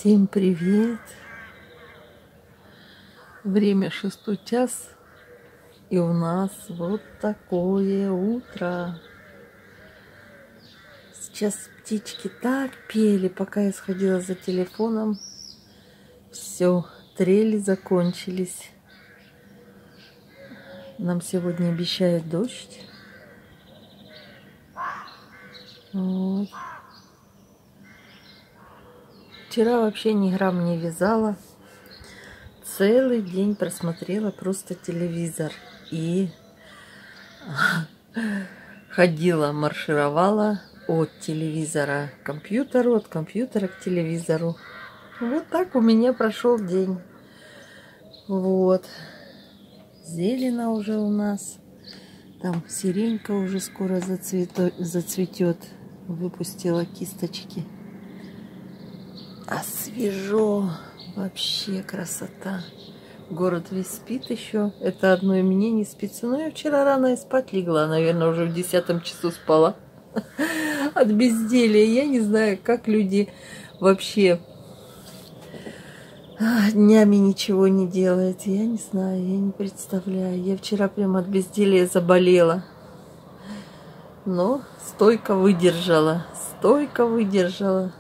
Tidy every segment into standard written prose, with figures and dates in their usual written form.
Всем привет! Время 6 час, и у нас вот такое утро. Сейчас птички так пели, пока я сходила за телефоном. Все, трели закончились. Нам сегодня обещают дождь. Вот. Вчера вообще ни грамм не вязала. Целый день просмотрела просто телевизор. И ходила, маршировала от телевизора к компьютеру, от компьютера к телевизору. Вот так у меня прошел день. Вот. Зелено уже у нас. Там сиренька уже скоро зацветет. Выпустила кисточки. А свежо. Вообще красота. Город весь спит еще. Это одно и мне не спится. Но я вчера рано и спать легла. Наверное, уже в 10 часу спала. От безделия. Я не знаю, как люди вообще днями ничего не делают. Я не знаю, я не представляю. Я вчера прямо от безделия заболела. Но стойко выдержала. Стойко выдержала.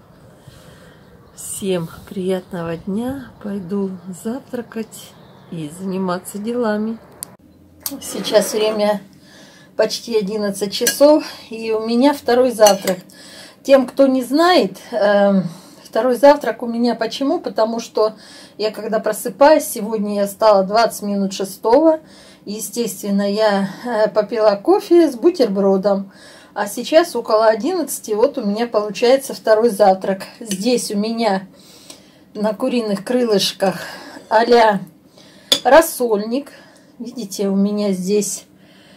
Всем приятного дня. Пойду завтракать и заниматься делами. Сейчас время почти 11 часов, и у меня второй завтрак. Тем, кто не знает, второй завтрак у меня почему? Потому что я когда просыпаюсь, сегодня я встала 20 минут 6. Естественно, я попила кофе с бутербродом. А сейчас около 11, вот у меня получается второй завтрак. Здесь у меня на куриных крылышках а-ля рассольник. Видите, у меня здесь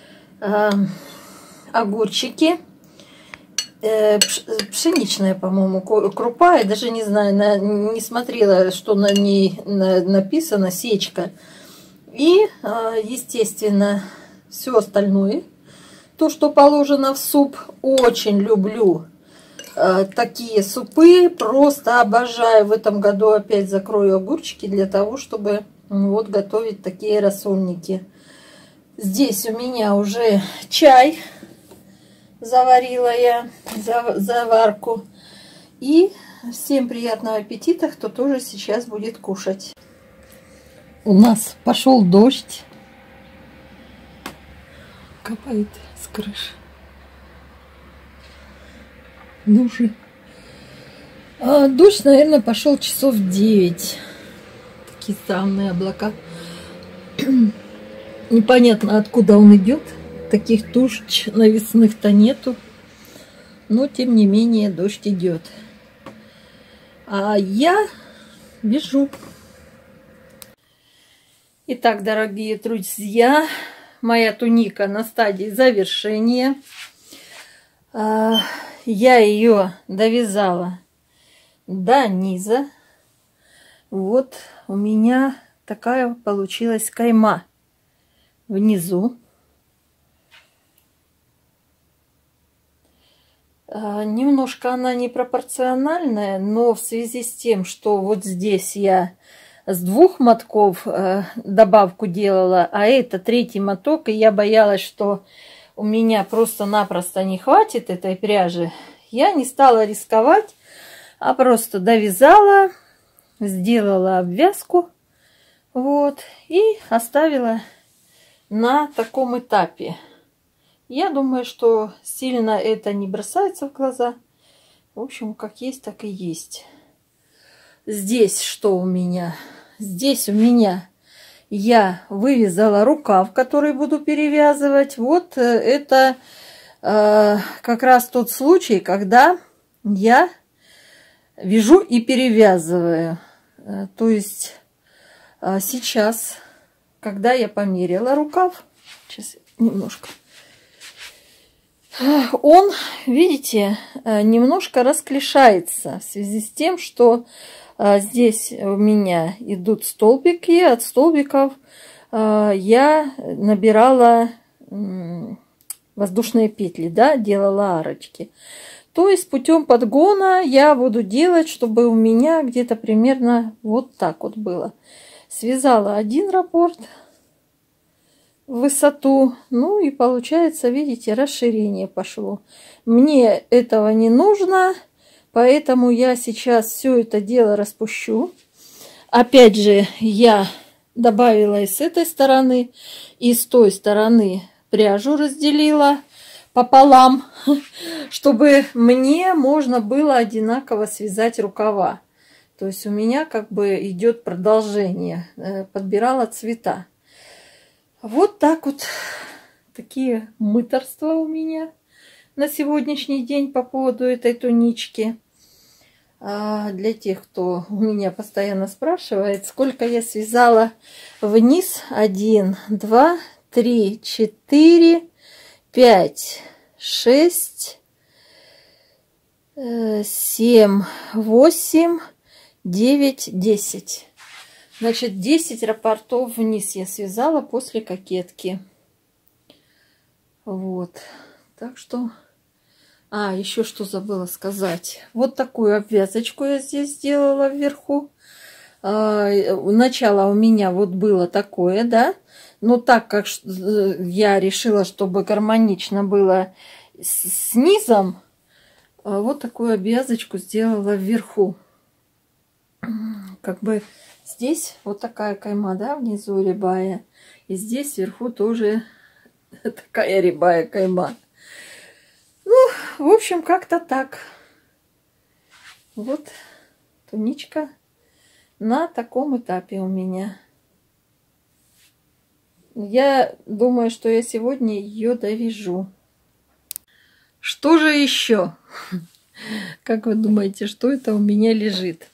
огурчики. Пшеничная, по-моему, крупа. Я даже не знаю, не смотрела, что на ней написано, сечка. И, естественно, все остальное. То, что положено в суп. Очень люблю такие супы. Просто обожаю. В этом году опять закрою огурчики для того, чтобы вот готовить такие рассольники. Здесь у меня уже чай. Заварила я заварку. И всем приятного аппетита, кто тоже сейчас будет кушать. У нас пошел дождь. Капает с крыши. Дождь, наверное, пошел часов 9. Такие странные облака. Непонятно, откуда он идет. Таких туч навесных-то нету. Но, тем не менее, дождь идет. А я вяжу. Итак, дорогие друзья, моя туника на стадии завершения. Я ее довязала до низа. Вот у меня такая получилась кайма внизу. Немножко она непропорциональная, но в связи с тем, что вот здесь я с 2 мотков добавку делала, а это 3-й моток, и я боялась, что у меня просто-напросто не хватит этой пряжи, я не стала рисковать, а просто довязала, сделала обвязку, вот, и оставила на таком этапе. Я думаю, что сильно это не бросается в глаза. В общем, как есть, так и есть. Здесь что у меня? Здесь у меня я вывязала рукав, который буду перевязывать. Вот это как раз тот случай, когда я вяжу и перевязываю. То есть сейчас, когда я померила рукав, сейчас немножко, он, видите, немножко расклешается в связи с тем, что здесь у меня идут столбики, от столбиков я набирала воздушные петли, да, делала арочки. То есть путем подгона я буду делать, чтобы у меня где-то примерно вот так вот было. Связала один раппорт в высоту, ну и получается, видите, расширение пошло. Мне этого не нужно, поэтому я сейчас все это дело распущу. Опять же, я добавила и с этой стороны, и с той стороны пряжу разделила пополам, чтобы мне можно было одинаково связать рукава. То есть у меня как бы идет продолжение. Подбирала цвета. Вот так вот. Такие мыторства у меня на сегодняшний день по поводу этой тунички. А для тех, кто у меня постоянно спрашивает, сколько я связала вниз: 1, 2, 3, 4, 5, 6, 7, 8, 9, 10. Значит, 10 раппортов вниз я связала после кокетки. Вот. Так что... еще что забыла сказать. Вот такую обвязочку я здесь сделала вверху. Начало у меня вот было такое, да. Но так как я решила, чтобы гармонично было с низом, вот такую обвязочку сделала вверху. Как бы здесь вот такая кайма, да, внизу рябая. И здесь вверху тоже такая рябая кайма. Ну, в общем, как-то так. Вот туничка на таком этапе у меня. Я думаю, что я сегодня ее довяжу. Что же еще? Как вы думаете, что это у меня лежит?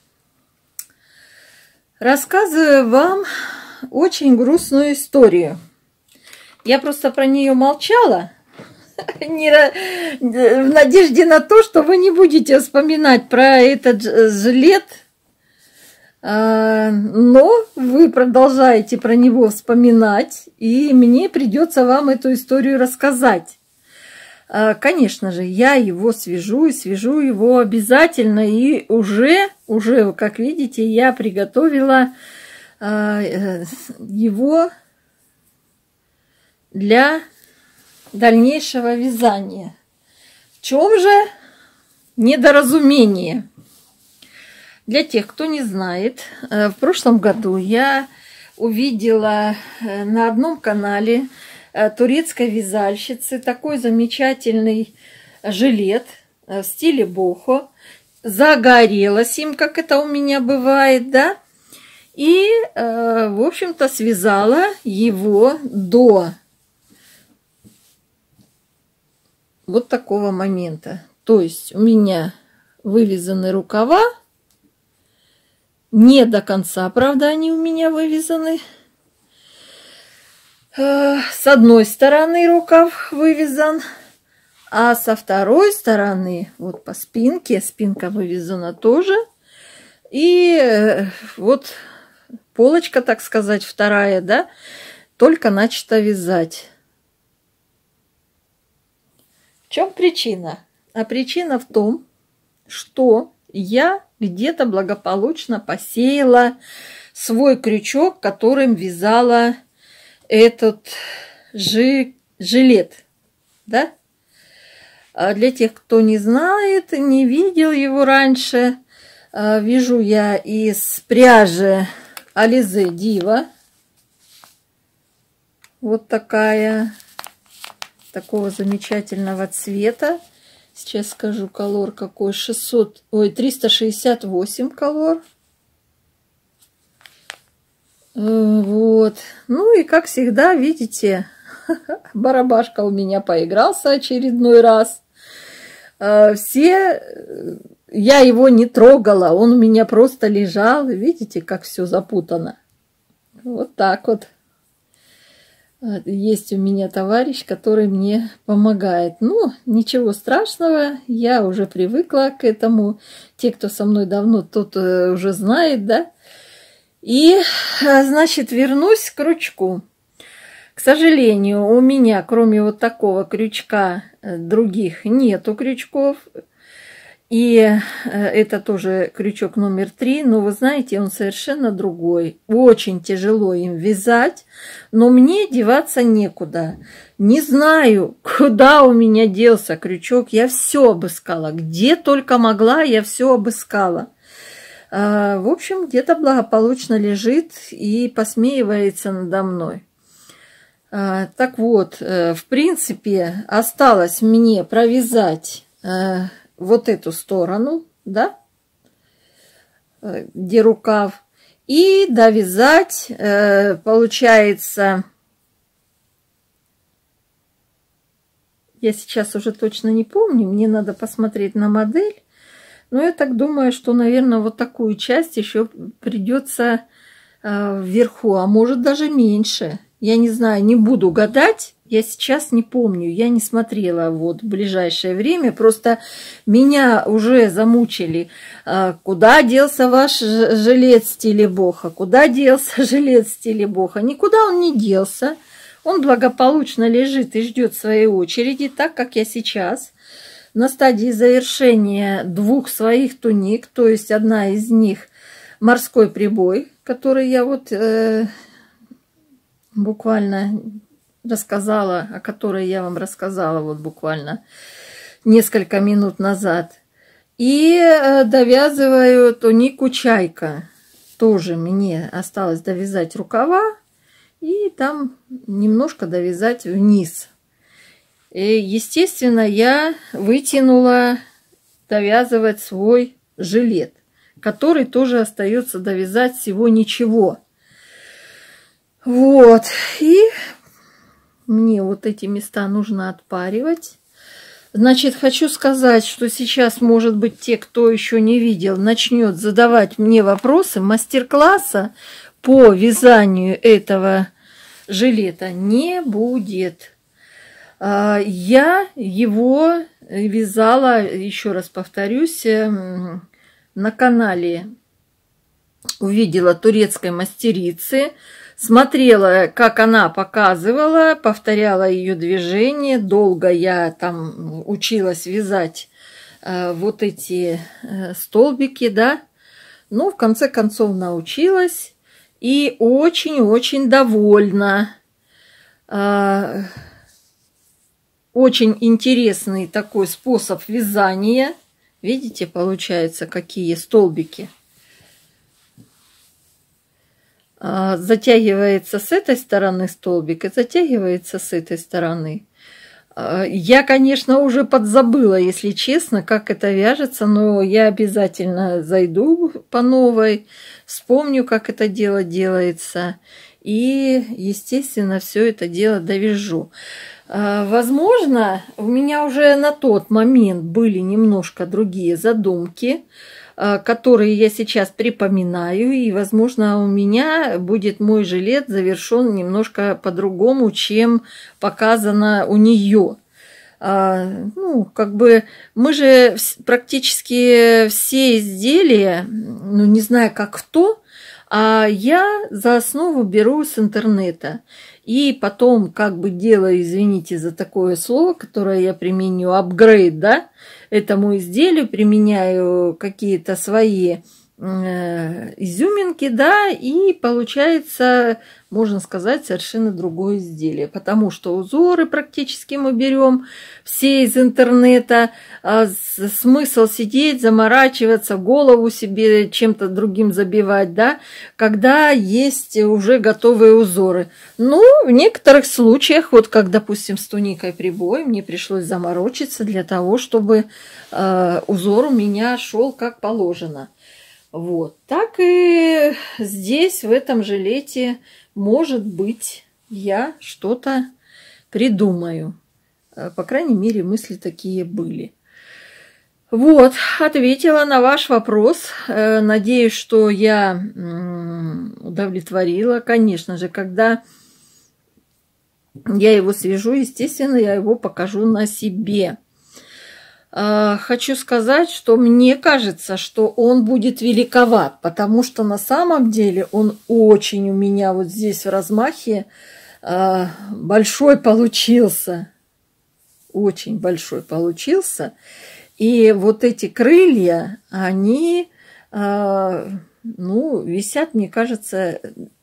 Рассказываю вам очень грустную историю. Я просто про нее молчала, в надежде на то, что вы не будете вспоминать про этот жилет. Но вы продолжаете про него вспоминать, и мне придется вам эту историю рассказать. Конечно же, я его свяжу, и свяжу его обязательно. И уже, как видите, я приготовила его для дальнейшего вязания. В чем же недоразумение? Для тех, кто не знает, в прошлом году я увидела на одном канале турецкой вязальщицы такой замечательный жилет в стиле бохо. Загорелась им, как это у меня бывает, да? И, в общем-то, связала его до вот такого момента. То есть у меня вывязаны рукава. Не до конца, правда, они у меня вывязаны. С одной стороны рукав вывязан, а со второй стороны, вот по спинке, спинка вывязана тоже. И вот полочка, так сказать, вторая, да, только начата вязать. В чем причина? А причина в том, что я где-то благополучно посеяла свой крючок, которым вязала этот жилет, да? А для тех, кто не знает, не видел его раньше, вяжу я из пряжи Alize Diva. Вот такая, такого замечательного цвета. Сейчас скажу колор какой, 368 колор. Вот. Ну и как всегда, видите, барабашка у меня поигрался очередной раз. Я его не трогала, он у меня просто лежал. Видите, как все запутано. Вот так вот. Есть у меня товарищ, который мне помогает. Ну, ничего страшного, я уже привыкла к этому. Те, кто со мной давно, тот уже знает, да. И, значит, вернусь к крючку. К сожалению, у меня, кроме вот такого крючка, других нету крючков. И это тоже крючок номер 3, но вы знаете, он совершенно другой. Очень тяжело им вязать, но мне деваться некуда. Не знаю, куда у меня делся крючок, я все обыскала. Где только могла, я все обыскала. В общем, где-то благополучно лежит и посмеивается надо мной. Так вот, в принципе, осталось мне провязать вот эту сторону, да, где рукав, и довязать, получается, я сейчас уже точно не помню, мне надо посмотреть на модель, но я так думаю, что, наверное, вот такую часть еще придется вверху, а может даже меньше. Я не знаю, не буду гадать, я сейчас не помню, я не смотрела вот в ближайшее время, просто меня уже замучили, куда делся ваш жилет в стиле боха, куда делся жилет в стиле боха, никуда он не делся, он благополучно лежит и ждет своей очереди, так как я сейчас на стадии завершения 2 своих туник, то есть одна из них морской прибой, который я вот буквально рассказала, о которой я вам рассказала вот буквально несколько минут назад. И довязываю тунику чайка. Тоже мне осталось довязать рукава и там немножко довязать вниз. И, естественно, я вытянула довязывать свой жилет, который тоже остается довязать всего ничего. Вот, и мне вот эти места нужно отпаривать. Значит, хочу сказать, что сейчас, может быть, те, кто еще не видел, начнет задавать мне вопросы. Мастер-класса по вязанию этого жилета не будет. Я его вязала, еще раз повторюсь, на канале увидела турецкой мастерицы, смотрела, как она показывала, повторяла ее движения. Долго я там училась вязать вот эти столбики, да. Ну, в конце концов научилась и очень-очень довольна. Очень интересный такой способ вязания. Видите, получается, какие столбики. Затягивается с этой стороны столбик и затягивается с этой стороны. Я, конечно, уже подзабыла, если честно, как это вяжется, но я обязательно зайду по новой, вспомню, как это дело делается, и, естественно, все это дело довяжу. Возможно, у меня уже на тот момент были немножко другие задумки, которые я сейчас припоминаю, и, возможно, у меня будет мой жилет завершен немножко по-другому, чем показано у нее. Ну, как бы мы же практически все изделия, ну, не знаю, как кто, а я за основу беру с интернета. И потом как бы делаю, извините за такое слово, которое я применю, апгрейд, да, этому изделию, применяю какие-то свои изюминки, да, и получается, можно сказать, совершенно другое изделие, потому что узоры практически мы берем все из интернета, смысл сидеть, заморачиваться, голову себе чем-то другим забивать, да, когда есть уже готовые узоры. Ну, в некоторых случаях, вот как, допустим, с туникой прибой, мне пришлось заморочиться для того, чтобы узор у меня шел как положено. Вот, так и здесь, в этом жилете, может быть, я что-то придумаю. По крайней мере, мысли такие были. Вот, ответила на ваш вопрос. Надеюсь, что я удовлетворила. Конечно же, когда я его свяжу, естественно, я его покажу на себе. Хочу сказать, что мне кажется, что он будет великоват, потому что на самом деле он очень у меня вот здесь в размахе большой получился. Очень большой получился. И вот эти крылья, они, ну, висят, мне кажется,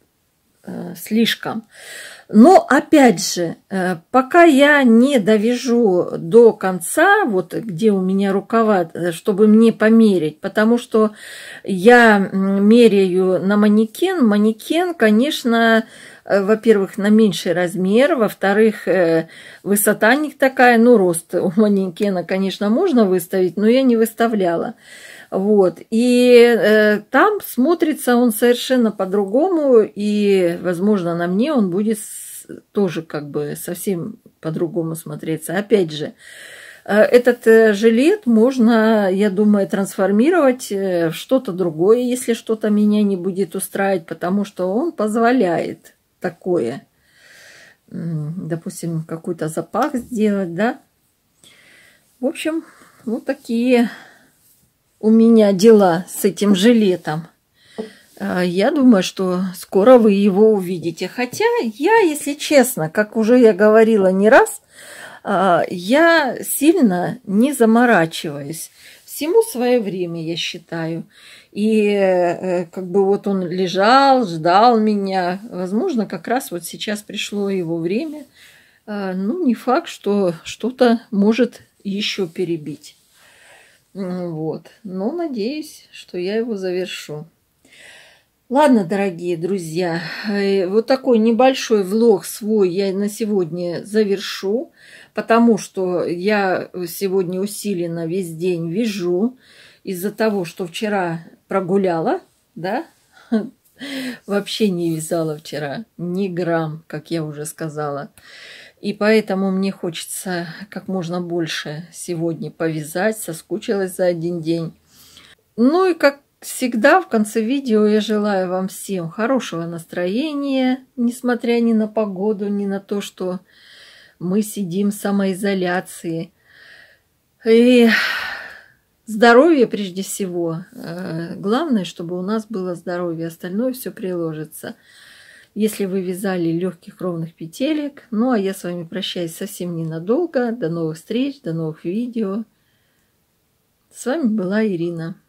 слишком. Но, опять же, пока я не довяжу до конца, вот где у меня рукава, чтобы мне померить, потому что я меряю на манекен. Манекен, конечно, во-первых, на меньший размер, во-вторых, высота не такая, ну, рост у манекена, конечно, можно выставить, но я не выставляла. Вот. И там смотрится он совершенно по-другому, и, возможно, на мне он будет тоже как бы совсем по-другому смотреться. Опять же, этот жилет можно, я думаю, трансформировать в что-то другое, если что-то меня не будет устраивать, потому что он позволяет такое. Допустим, какой-то запах сделать, да. В общем, вот такие у меня дела с этим жилетом. Я думаю, что скоро вы его увидите. Хотя я, если честно, как уже я говорила не раз, я сильно не заморачиваюсь. Всему свое время, я считаю. И как бы вот он лежал, ждал меня. Возможно, как раз вот сейчас пришло его время. Ну, не факт, что что-то может еще перебить. Вот. Но надеюсь, что я его завершу. Ладно, дорогие друзья, вот такой небольшой влог свой я на сегодня завершу, потому что я сегодня усиленно весь день вяжу из-за того, что вчера прогуляла, да, вообще не вязала вчера, ни грамм, как я уже сказала. И поэтому мне хочется как можно больше сегодня повязать, соскучилась за один день. Ну и как всегда в конце видео я желаю вам всем хорошего настроения, несмотря ни на погоду, ни на то, что мы сидим в самоизоляции. И здоровье прежде всего. Главное, чтобы у нас было здоровье, остальное все приложится. Если вы вязали легких ровных петелек. Ну а я с вами прощаюсь совсем ненадолго. До новых встреч, до новых видео. С вами была Ирина.